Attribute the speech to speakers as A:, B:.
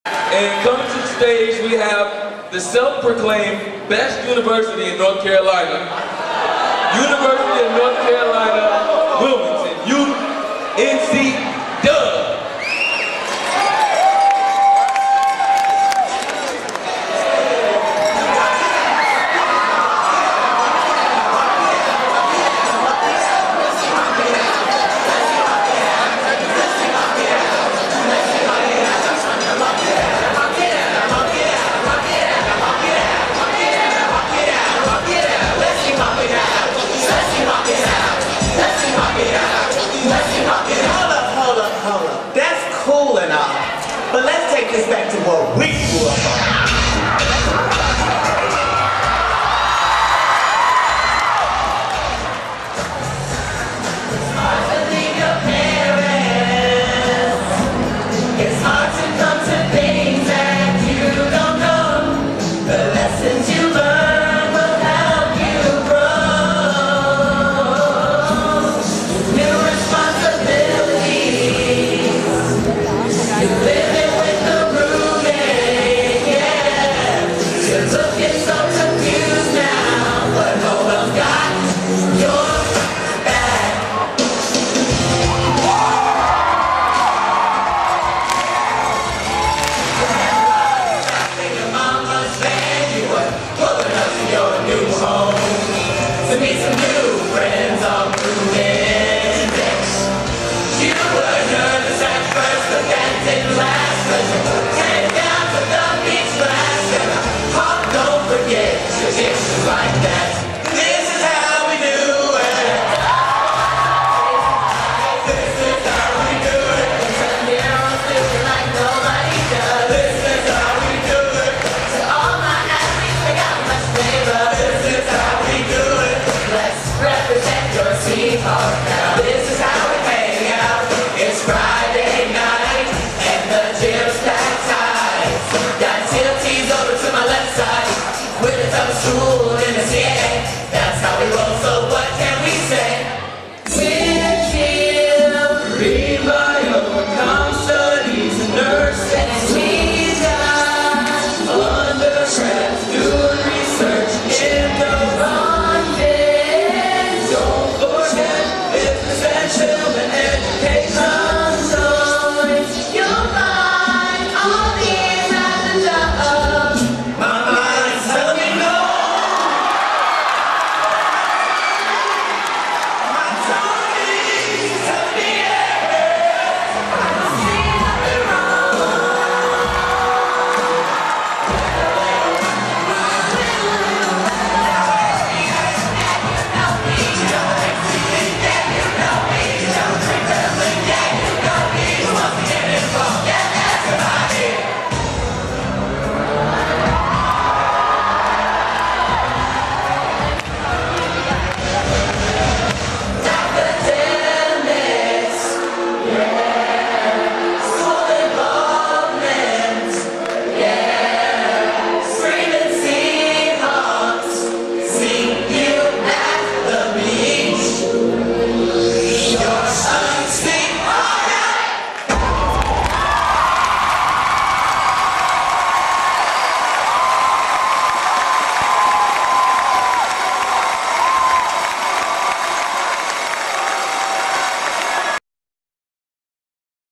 A: And coming to the stage, we have the self-proclaimed best university in North Carolina. University of North Carolina, Wilmington, UNC Dub.
B: But let's take this back to what we grew up on.
C: This is how we hang out. It's Friday night and the gym's packed tight. Got TLTs over to my left side with a ton of stool.